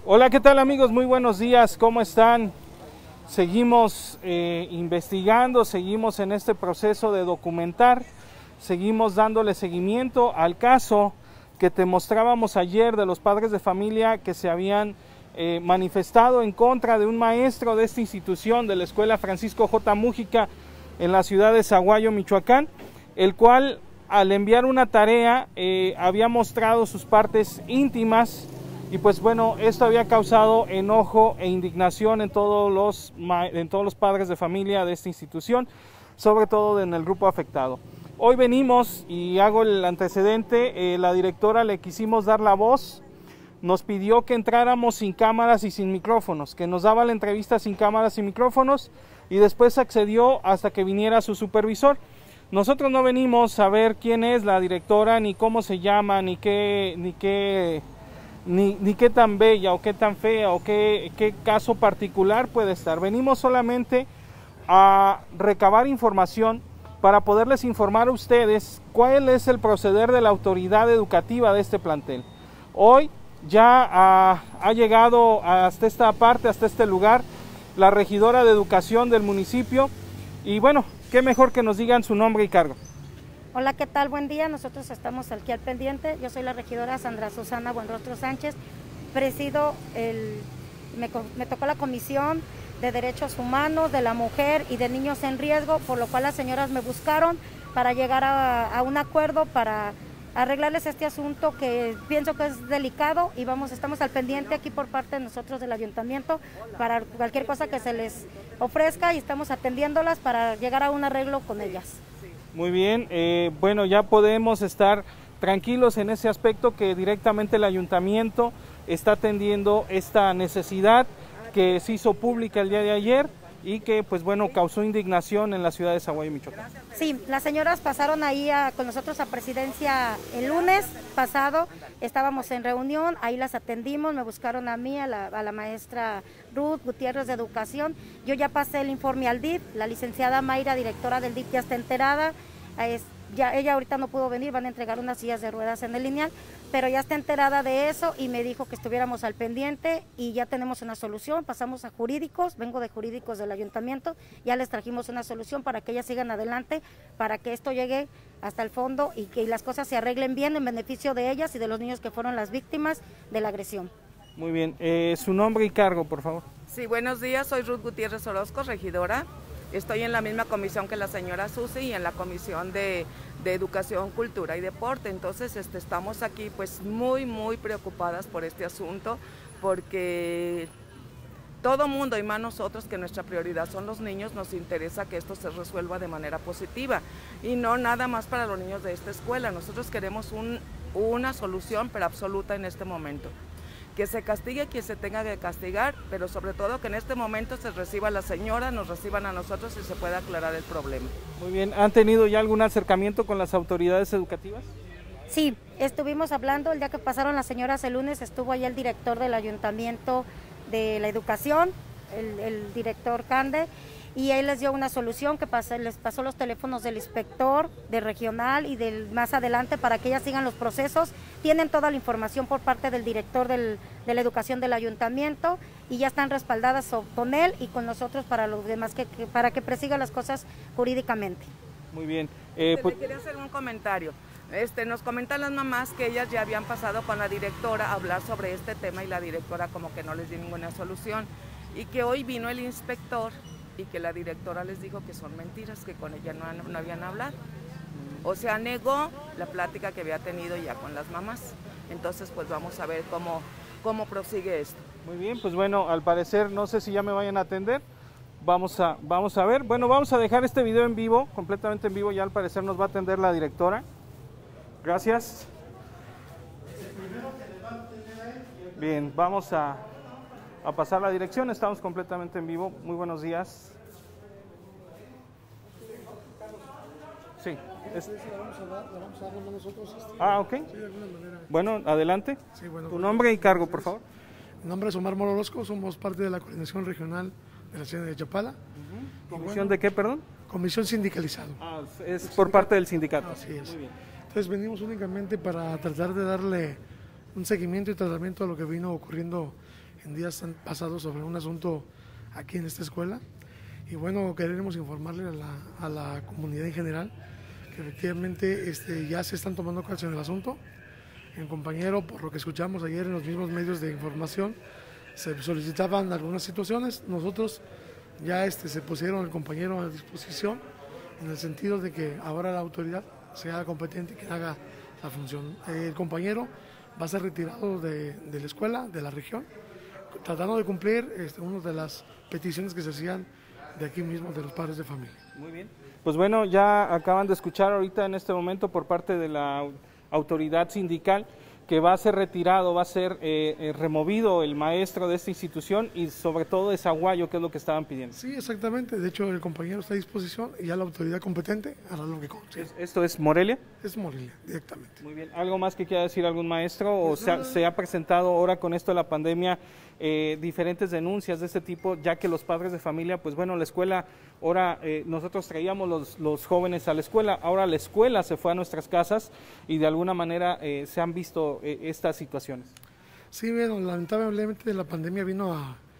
Hola, ¿qué tal amigos? Muy buenos días, ¿cómo están? Seguimos investigando, seguimos en este proceso de documentar, seguimos dándole seguimiento al caso que te mostrábamos ayer de los padres de familia que se habían manifestado en contra de un maestro de esta institución, de la Escuela Francisco J. Mújica, en la ciudad de Zaguayo, Michoacán, el cual al enviar una tarea había mostrado sus partes íntimas. Y pues bueno, esto había causado enojo e indignación en todos los padres de familia de esta institución, sobre todo en el grupo afectado. Hoy venimos y hago el antecedente, la directora le quisimos dar la voz, nos pidió que entráramos sin cámaras y sin micrófonos, que nos daba la entrevista sin cámaras y micrófonos, y después accedió hasta que viniera su supervisor. Nosotros no venimos a ver quién es la directora, ni cómo se llama, ni qué tan bella o qué tan fea o qué caso particular puede estar. Venimos solamente a recabar información para poderles informar a ustedes cuál es el proceder de la autoridad educativa de este plantel. Hoy ya ha llegado hasta esta parte, hasta este lugar, la regidora de educación del municipio y bueno, qué mejor que nos digan su nombre y cargo. Hola, ¿qué tal? Buen día, nosotros estamos aquí al pendiente. Yo soy la regidora Sandra Susana Buenrostro Sánchez, presido me tocó la Comisión de Derechos Humanos, de la Mujer y de Niños en Riesgo, por lo cual las señoras me buscaron para llegar a un acuerdo para arreglarles este asunto que pienso que es delicado y estamos al pendiente aquí por parte de nosotros del ayuntamiento para cualquier cosa que se les ofrezca y estamos atendiéndolas para llegar a un arreglo con ellas. Muy bien, bueno, ya podemos estar tranquilos en ese aspecto que directamente el ayuntamiento está atendiendo esta necesidad que se hizo pública el día de ayer y que pues bueno causó indignación en la ciudad de Zaguayo, Michoacán. Sí, las señoras pasaron ahí con nosotros a presidencia el lunes pasado, estábamos en reunión, ahí las atendimos, me buscaron a mí, a la maestra Ruth Gutiérrez de Educación, yo ya pasé el informe al DIF, la licenciada Mayra, directora del DIF, ya está enterada, ella ahorita no pudo venir, van a entregar unas sillas de ruedas en el lineal, pero ya está enterada de eso y me dijo que estuviéramos al pendiente y ya tenemos una solución, pasamos a jurídicos, vengo de jurídicos del ayuntamiento, ya les trajimos una solución para que ellas sigan adelante, para que esto llegue hasta el fondo y que las cosas se arreglen bien en beneficio de ellas y de los niños que fueron las víctimas de la agresión. Muy bien, su nombre y cargo, por favor. Sí, buenos días, soy Ruth Gutiérrez Orozco, regidora. Estoy en la misma comisión que la señora Susi y en la comisión de Educación, Cultura y Deporte. Entonces estamos aquí pues muy preocupadas por este asunto porque todo mundo y más nosotros que nuestra prioridad son los niños, nos interesa que esto se resuelva de manera positiva y no nada más para los niños de esta escuela. Nosotros queremos una solución pero absoluta en este momento. Que se castigue quien se tenga que castigar, pero sobre todo que en este momento se reciba a la señora, nos reciban a nosotros y se pueda aclarar el problema. Muy bien, ¿han tenido ya algún acercamiento con las autoridades educativas? Sí, estuvimos hablando, el día que pasaron las señoras el lunes, estuvo ahí el director del ayuntamiento de la educación, el director Cande, y él les dio una solución que les pasó los teléfonos del inspector, del regional y del más adelante para que ellas sigan los procesos. Tienen toda la información por parte del director de la educación del ayuntamiento y ya están respaldadas con él y con nosotros para los demás, para que persiga las cosas jurídicamente. Muy bien. Pues, quería hacer un comentario. Nos comentan las mamás que ellas ya habían pasado con la directora a hablar sobre este tema y la directora como que no les dio ninguna solución y que hoy vino el inspector y que la directora les dijo que son mentiras, que con ella no habían hablado. O sea, negó la plática que había tenido ya con las mamás. Entonces, pues vamos a ver cómo prosigue esto. Muy bien, pues bueno, al parecer, no sé si ya me vayan a atender. Vamos a ver. Bueno, vamos a dejar este video en vivo, completamente en vivo. Ya al parecer nos va a atender la directora. Gracias. Bien, vamos a pasar la dirección, estamos completamente en vivo. Muy buenos días. Sí. Ok. Bueno, adelante. Sí, bueno, Tu nombre y cargo, por favor. Mi nombre es Omar Moro Orozco, somos parte de la coordinación regional de la ciudad de Chapala. ¿Comisión de qué, perdón? Comisión sindicalizado. Es por parte del sindicato. Así es. Muy bien. Entonces venimos únicamente para tratar de darle un seguimiento y tratamiento a lo que vino ocurriendo en días pasados sobre un asunto aquí en esta escuela. Y bueno, queremos informarle a la comunidad en general que efectivamente ya se están tomando cartas en el asunto. El compañero, por lo que escuchamos ayer en los mismos medios de información, se solicitaban algunas situaciones. Nosotros ya se pusieron el compañero a disposición en el sentido de que ahora la autoridad sea competente y que haga la función. El compañero va a ser retirado de la escuela, de la región, tratando de cumplir una de las peticiones que se hacían de aquí mismo, de los padres de familia. Muy bien. Pues bueno, ya acaban de escuchar ahorita en este momento por parte de la autoridad sindical que va a ser retirado, va a ser removido el maestro de esta institución y sobre todo de Zaguayo, que es lo que estaban pidiendo. Sí, exactamente. De hecho, el compañero está a disposición y ya la autoridad competente hará lo que considere. ¿Esto es Morelia? Es Morelia, directamente. Muy bien. ¿Algo más que quiera decir algún maestro? ¿O se ha presentado ahora con esto de la pandemia diferentes denuncias de este tipo, ya que los padres de familia, pues bueno, la escuela, ahora nosotros traíamos los jóvenes a la escuela, ahora la escuela se fue a nuestras casas y de alguna manera se han visto estas situaciones? Sí, bueno, lamentablemente la pandemia vino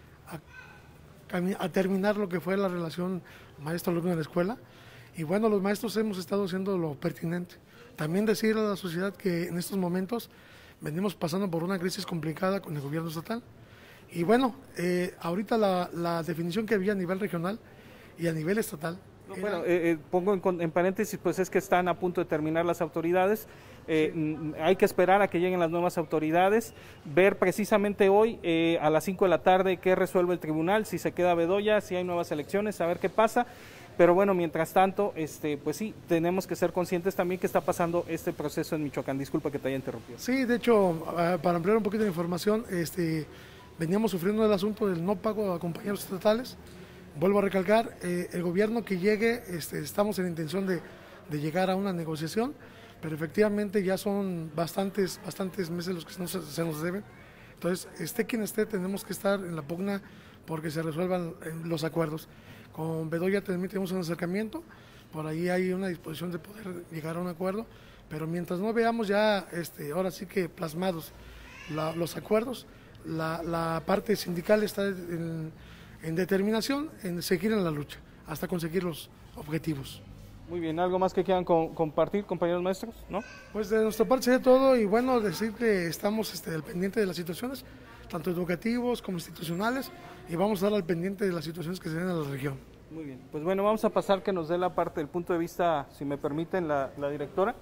a terminar lo que fue la relación maestro-alumno en la escuela, y bueno, los maestros hemos estado haciendo lo pertinente. También decir a la sociedad que en estos momentos venimos pasando por una crisis complicada con el gobierno estatal, y bueno, ahorita la definición que había a nivel regional y a nivel estatal. Bueno, pongo en paréntesis, pues es que están a punto de terminar las autoridades, hay que esperar a que lleguen las nuevas autoridades, ver precisamente hoy a las 5 de la tarde qué resuelve el tribunal, si se queda Bedoya, si hay nuevas elecciones, a ver qué pasa. Pero bueno, mientras tanto, pues sí, tenemos que ser conscientes también que está pasando este proceso en Michoacán. Disculpa que te haya interrumpido. Sí, de hecho, para ampliar un poquito de información, veníamos sufriendo el asunto del no pago a compañeros estatales. Vuelvo a recalcar, el gobierno que llegue, estamos en intención de llegar a una negociación, pero efectivamente ya son bastantes meses los que se nos deben. Entonces, esté quien esté, tenemos que estar en la pugna porque se resuelvan los acuerdos. Con Bedoya también tenemos un acercamiento, por ahí hay una disposición de poder llegar a un acuerdo, pero mientras no veamos ya, ahora sí que plasmados los acuerdos, la parte sindical está en determinación en seguir en la lucha hasta conseguir los objetivos. Muy bien, ¿algo más que quieran compartir, compañeros maestros? ¿No? Pues de nuestra parte sería todo, y bueno, decir que estamos al pendiente de las situaciones, tanto educativos como institucionales, y vamos a estar al pendiente de las situaciones que se den en la región. Muy bien, pues bueno, vamos a pasar que nos dé la parte del punto de vista, si me permiten, la directora.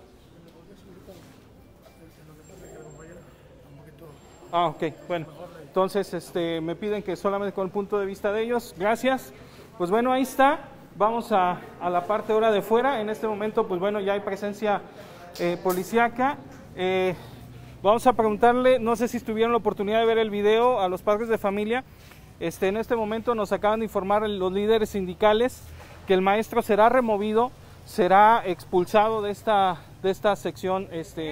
Ah, ok, bueno, entonces me piden que solamente con el punto de vista de ellos, gracias. Pues bueno, ahí está, vamos a la parte ahora de fuera. En este momento, pues bueno, ya hay presencia policíaca. Vamos a preguntarle, no sé si tuvieron la oportunidad de ver el video a los padres de familia. En este momento nos acaban de informar los líderes sindicales que el maestro será removido, será expulsado de esta sección.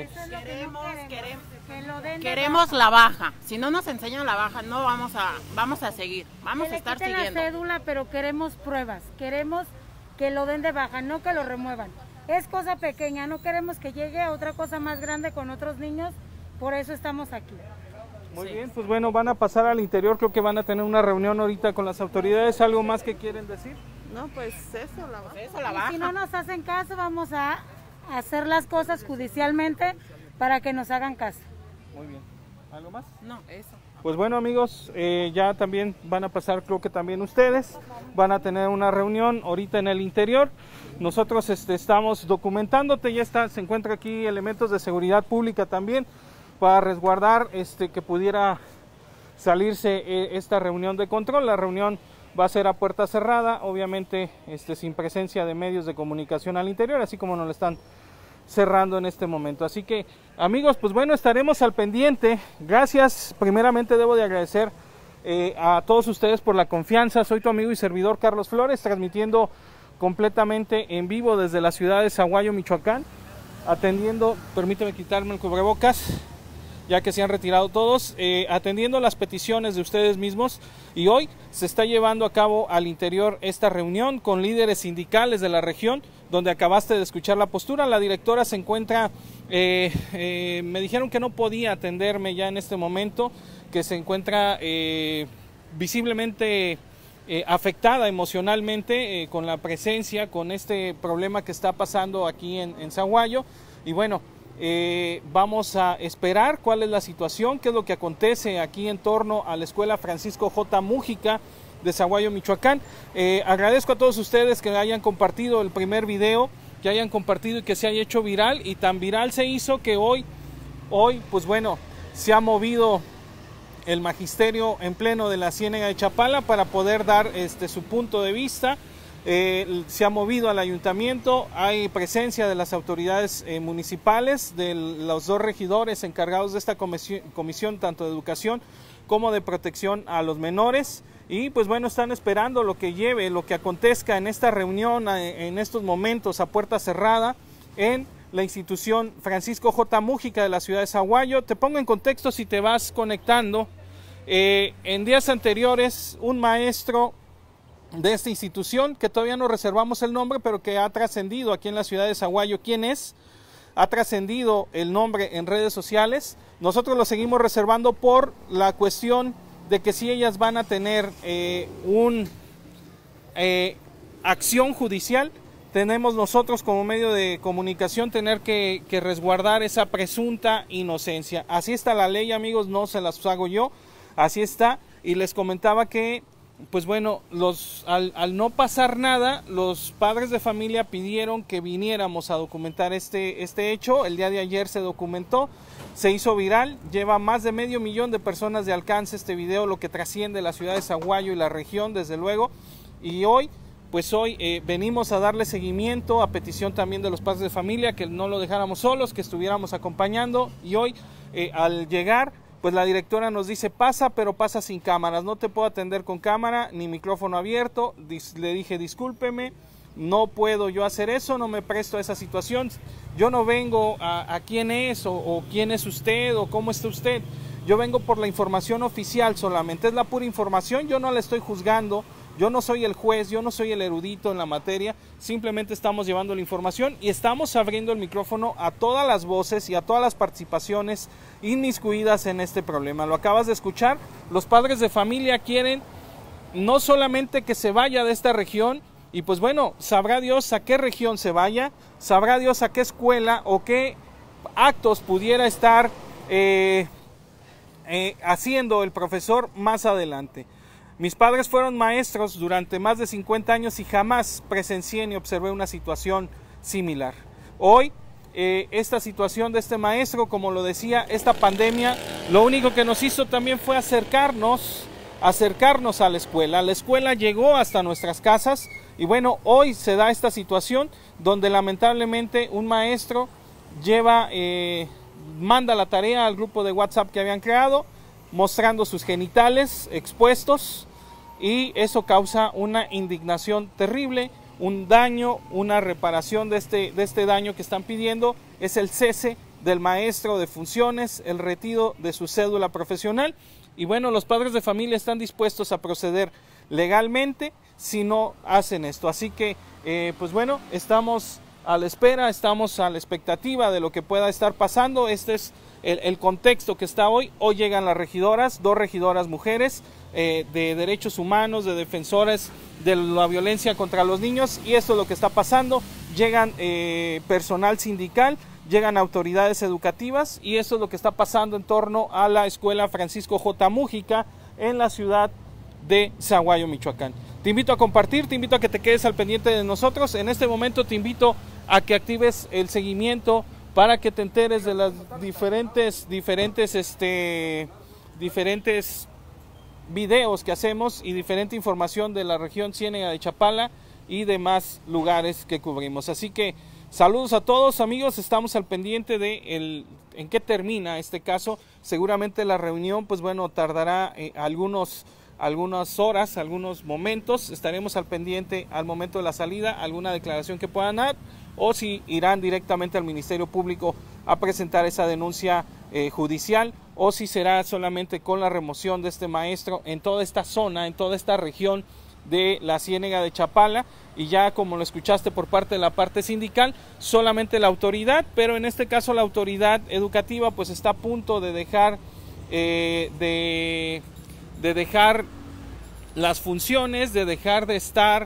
Queremos la baja. Si no nos enseñan la baja, no vamos a seguir. Vamos a estar siguiendo. La cédula, pero queremos pruebas. Queremos que lo den de baja, no que lo remuevan. Es cosa pequeña, no queremos que llegue a otra cosa más grande con otros niños, por eso estamos aquí. Muy bien, pues bueno, van a pasar al interior, creo que van a tener una reunión ahorita con las autoridades. ¿Algo más que quieren decir? No, pues eso, la baja. Si no nos hacen caso, vamos a hacer las cosas judicialmente para que nos hagan caso. Muy bien. ¿Algo más? No, eso. Pues bueno, amigos, ya también van a pasar, creo que también ustedes van a tener una reunión ahorita en el interior. Nosotros estamos documentándote, ya se encuentra aquí elementos de seguridad pública también para resguardar que pudiera salirse esta reunión de control. La reunión va a ser a puerta cerrada, obviamente sin presencia de medios de comunicación al interior, así como nos lo están cerrando en este momento. Así que, amigos, pues bueno, estaremos al pendiente. Gracias, primeramente debo de agradecer a todos ustedes por la confianza. Soy tu amigo y servidor Carlos Flores, transmitiendo completamente en vivo desde la ciudad de Zaguayo, Michoacán, atendiendo, permíteme quitarme el cubrebocas, ya que se han retirado todos, atendiendo las peticiones de ustedes mismos, y hoy se está llevando a cabo al interior esta reunión con líderes sindicales de la región, donde acabaste de escuchar la postura. La directora se encuentra, me dijeron que no podía atenderme ya en este momento, que se encuentra visiblemente afectada emocionalmente con la presencia, con este problema que está pasando aquí en Sahuayo. Y bueno, vamos a esperar cuál es la situación, qué es lo que acontece aquí en torno a la Escuela Francisco J. Múgica de Sahuayo, Michoacán. Agradezco a todos ustedes que hayan compartido el primer video, que hayan compartido y que se haya hecho viral, y tan viral se hizo que hoy pues bueno, se ha movido el magisterio en pleno de la Ciénega de Chapala para poder dar su punto de vista. Se ha movido al ayuntamiento, hay presencia de las autoridades municipales, de los dos regidores encargados de esta comisión, tanto de educación como de protección a los menores, y pues bueno, están esperando lo que acontezca en esta reunión, en estos momentos a puerta cerrada en la institución Francisco J. Múgica de la ciudad de Sahuayo. Te pongo en contexto si te vas conectando. En días anteriores, un maestro de esta institución, que todavía no reservamos el nombre, pero que ha trascendido aquí en la ciudad de Sahuayo quién es, ha trascendido el nombre en redes sociales. Nosotros lo seguimos reservando por la cuestión de que si ellas van a tener acción judicial, tenemos nosotros como medio de comunicación tener que resguardar esa presunta inocencia. Así está la ley, amigos, no se las hago yo, así está. Y les comentaba que pues bueno, al no pasar nada, los padres de familia pidieron que viniéramos a documentar este hecho. El día de ayer se documentó, se hizo viral, lleva más de 500,000 de personas de alcance este video, lo que trasciende la ciudad de Sahuayo y la región, desde luego. Y hoy venimos a darle seguimiento a petición también de los padres de familia, que no lo dejáramos solos, que estuviéramos acompañando. Y hoy al llegar, pues la directora nos dice: pasa, pero pasa sin cámaras, no te puedo atender con cámara ni micrófono abierto. Le dije: discúlpeme, no puedo yo hacer eso, no me presto a esa situación. Yo no vengo a quién es o quién es usted o cómo está usted. Yo vengo por la información oficial solamente, es la pura información, yo no la estoy juzgando. Yo no soy el juez, yo no soy el erudito en la materia, simplemente estamos llevando la información y estamos abriendo el micrófono a todas las voces y a todas las participaciones inmiscuidas en este problema. Lo acabas de escuchar, los padres de familia quieren no solamente que se vaya de esta región, y pues bueno, sabrá Dios a qué región se vaya, sabrá Dios a qué escuela o qué actos pudiera estar haciendo el profesor más adelante. Mis padres fueron maestros durante más de 50 años y jamás presencié ni observé una situación similar. Hoy, esta situación de este maestro, como lo decía, esta pandemia, lo único que nos hizo también fue acercarnos a la escuela. La escuela llegó hasta nuestras casas y bueno, hoy se da esta situación donde lamentablemente un maestro manda la tarea al grupo de WhatsApp que habían creado, mostrando sus genitales expuestos, y eso causa una indignación terrible, un daño, una reparación de este daño que están pidiendo. Es el cese del maestro de funciones, el retiro de su cédula profesional, y bueno, los padres de familia están dispuestos a proceder legalmente si no hacen esto. Así que pues bueno, estamos a la espera, estamos a la expectativa de lo que pueda estar pasando. Este es el contexto que está hoy. Hoy llegan las regidoras, 2 regidoras mujeres de derechos humanos, de defensoras de la violencia contra los niños, y esto es lo que está pasando. Llegan personal sindical, llegan autoridades educativas, y esto es lo que está pasando en torno a la Escuela Francisco J. Múgica en la ciudad de Sahuayo, Michoacán. Te invito a compartir, te invito a que te quedes al pendiente de nosotros. En este momento te invito a que actives el seguimiento para que te enteres de las diferentes videos que hacemos y diferente información de la región Ciénega de Chapala y demás lugares que cubrimos. Así que saludos a todos, amigos, estamos al pendiente de en qué termina este caso. Seguramente la reunión, pues bueno, tardará algunas horas, algunos momentos. Estaremos al pendiente al momento de la salida, alguna declaración que puedan dar, o si irán directamente al Ministerio Público a presentar esa denuncia judicial, o si será solamente con la remoción de este maestro en toda esta zona, en toda esta región de la Ciénega de Chapala. Y ya, como lo escuchaste por parte de la parte sindical, solamente la autoridad, pero en este caso la autoridad educativa pues está a punto de dejar de dejar las funciones, de dejar de estar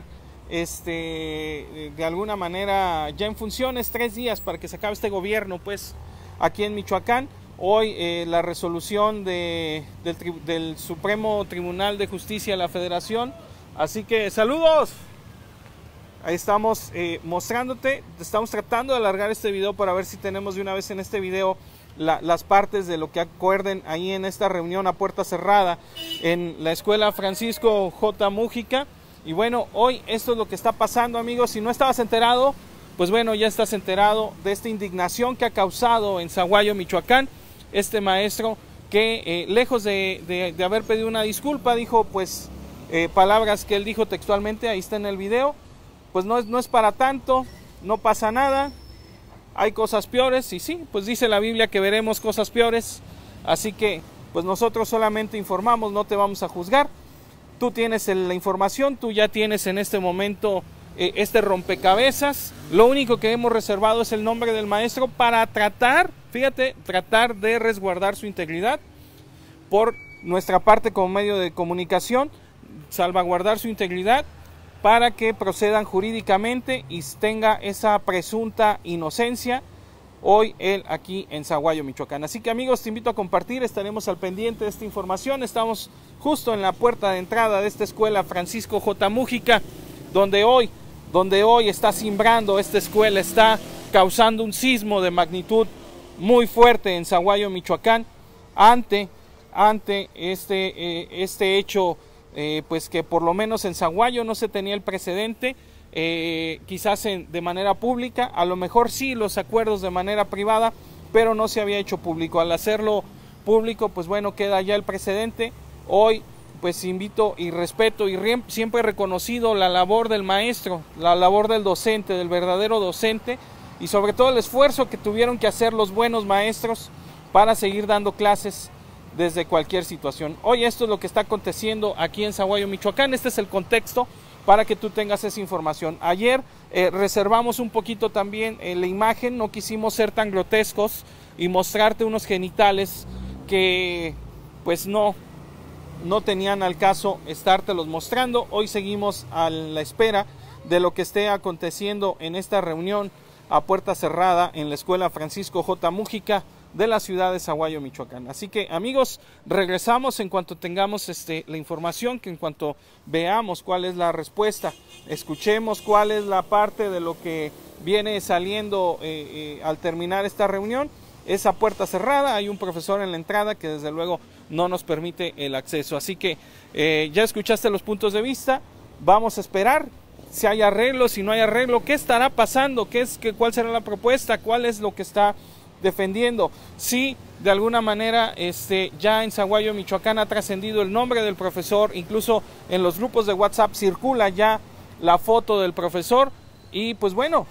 de alguna manera ya en funciones. 3 días para que se acabe este gobierno, pues, aquí en Michoacán. Hoy la resolución del Supremo Tribunal de Justicia de la Federación. Así que saludos. Ahí estamos mostrándote. Estamos tratando de alargar este video para ver si tenemos de una vez en este video las partes de lo que acuerden ahí en esta reunión a puerta cerrada en la Escuela Francisco J. Múgica. Y bueno, hoy esto es lo que está pasando, amigos. Si no estabas enterado, pues bueno, ya estás enterado de esta indignación que ha causado en Zaguayo, Michoacán, este maestro que lejos de haber pedido una disculpa, dijo pues palabras que él dijo textualmente, ahí está en el video, pues no es para tanto, no pasa nada, hay cosas peores. Y sí, pues dice la Biblia que veremos cosas peores, así que pues nosotros solamente informamos, no te vamos a juzgar. Tú tienes la información, tú ya tienes en este momento este rompecabezas. Lo único que hemos reservado es el nombre del maestro para tratar, fíjate, tratar de resguardar su integridad por nuestra parte como medio de comunicación, salvaguardar su integridad para que procedan jurídicamente y tenga esa presunta inocencia hoy él aquí en Zaguayo, Michoacán. Así que, amigos, te invito a compartir, estaremos al pendiente de esta información. Estamos justo en la puerta de entrada de esta escuela Francisco J. Múgica, donde hoy está cimbrando esta escuela, está causando un sismo de magnitud muy fuerte en Zaguayo, Michoacán, ante este hecho, pues que por lo menos en Zaguayo no se tenía el precedente. Quizás de manera pública, a lo mejor sí los acuerdos de manera privada, pero no se había hecho público. Al hacerlo público, pues bueno, queda ya el precedente. Hoy pues invito y respeto y siempre he reconocido la labor del maestro, la labor del docente, del verdadero docente, y sobre todo el esfuerzo que tuvieron que hacer los buenos maestros para seguir dando clases desde cualquier situación. Hoy esto es lo que está aconteciendo aquí en Zaguayo, Michoacán. Este es el contexto para que tú tengas esa información. Ayer reservamos un poquito también la imagen, no quisimos ser tan grotescos y mostrarte unos genitales que pues no tenían al caso estártelos mostrando. Hoy seguimos a la espera de lo que esté aconteciendo en esta reunión a puerta cerrada en la Escuela Francisco J. Múgica de la ciudad de Zaguayo, Michoacán. Así que, amigos, regresamos en cuanto tengamos la información, que en cuanto veamos cuál es la respuesta, escuchemos cuál es la parte de lo que viene saliendo al terminar esta reunión. Es a puerta cerrada, hay un profesor en la entrada que desde luego no nos permite el acceso. Así que ya escuchaste los puntos de vista, vamos a esperar si hay arreglo, si no hay arreglo, qué estará pasando, cuál será la propuesta, cuál es lo que está defendiendo. Si de alguna manera ya en Zaguayo, Michoacán ha trascendido el nombre del profesor, incluso en los grupos de WhatsApp circula ya la foto del profesor, y pues bueno,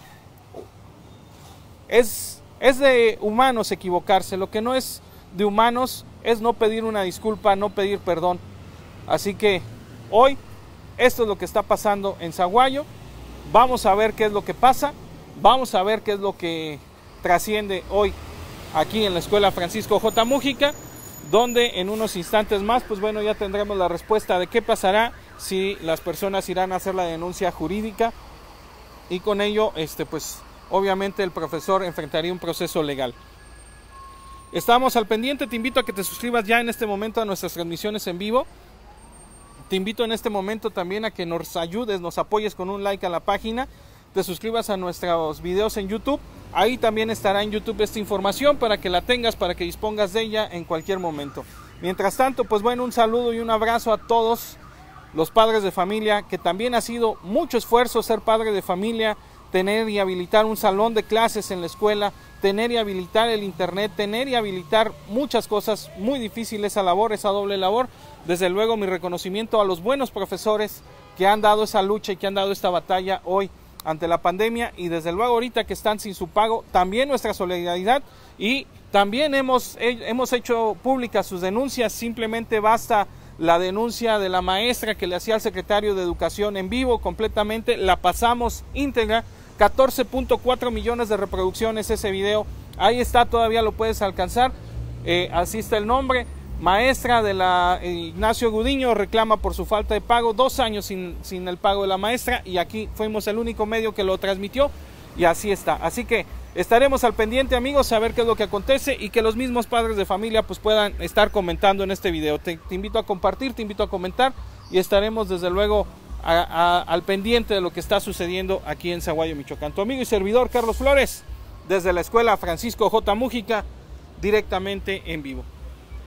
es de humanos equivocarse. Lo que no es de humanos es no pedir una disculpa, no pedir perdón. Así que hoy esto es lo que está pasando en Zaguayo. Vamos a ver qué es lo que pasa, vamos a ver qué es lo que trasciende hoy aquí en la Escuela Francisco J. Múgica, donde en unos instantes más, pues bueno, ya tendremos la respuesta de qué pasará, si las personas irán a hacer la denuncia jurídica, y con ello, pues obviamente el profesor enfrentaría un proceso legal. Estamos al pendiente, te invito a que te suscribas ya en este momento a nuestras transmisiones en vivo. Te invito en este momento también a que nos ayudes, nos apoyes con un like a la página, te suscribas a nuestros videos en YouTube. Ahí también estará en YouTube esta información para que la tengas, para que dispongas de ella en cualquier momento. Mientras tanto, pues bueno, un saludo y un abrazo a todos los padres de familia, que también ha sido mucho esfuerzo ser padre de familia, tener y habilitar un salón de clases en la escuela, tener y habilitar el internet, tener y habilitar muchas cosas. Muy difícil esa labor, esa doble labor. Desde luego mi reconocimiento a los buenos profesores que han dado esa lucha y que han dado esta batalla hoy ante la pandemia, y desde luego ahorita que están sin su pago, también nuestra solidaridad, y también hemos hecho públicas sus denuncias. Simplemente basta la denuncia de la maestra que le hacía al secretario de Educación en vivo, completamente, la pasamos íntegra, 14.4 millones de reproducciones ese video, ahí está, todavía lo puedes alcanzar, así está el nombre, maestra de la Ignacio Gudiño reclama por su falta de pago, 2 años sin el pago de la maestra, y aquí fuimos el único medio que lo transmitió y así está. Así que estaremos al pendiente, amigos, a ver qué es lo que acontece y que los mismos padres de familia pues puedan estar comentando en este video. Te invito a compartir, te invito a comentar y estaremos desde luego al pendiente de lo que está sucediendo aquí en Zaguayo, Michoacán. Tu amigo y servidor Carlos Flores, desde la Escuela Francisco J. Mújica, directamente en vivo.